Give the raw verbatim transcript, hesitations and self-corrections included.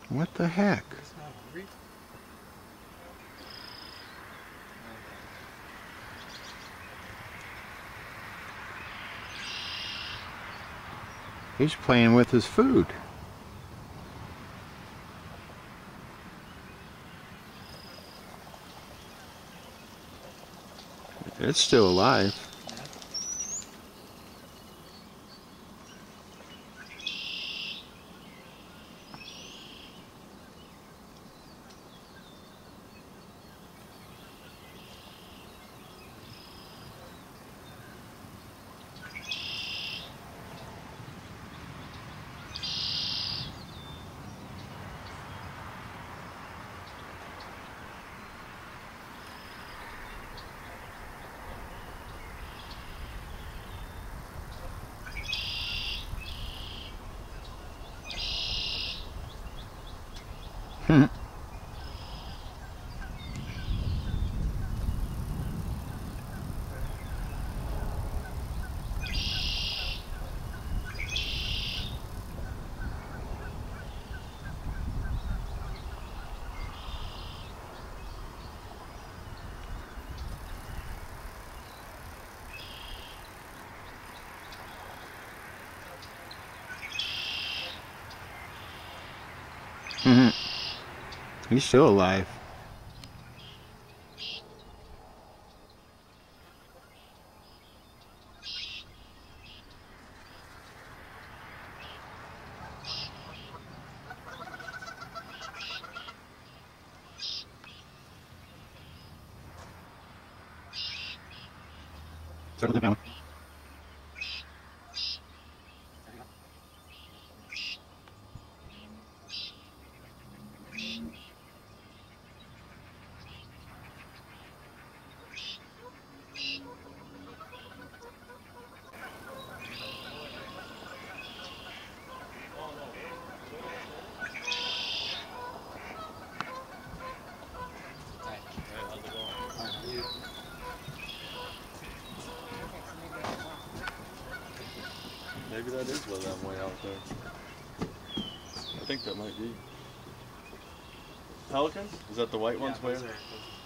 What the heck? He's playing with his food. It's still alive. Hmm. Mm-hmm. He's still alive. Circle down. Maybe that is one of them way out there. I think that might be. Pelicans? Is that the white ones? Yeah, Where? those are, those are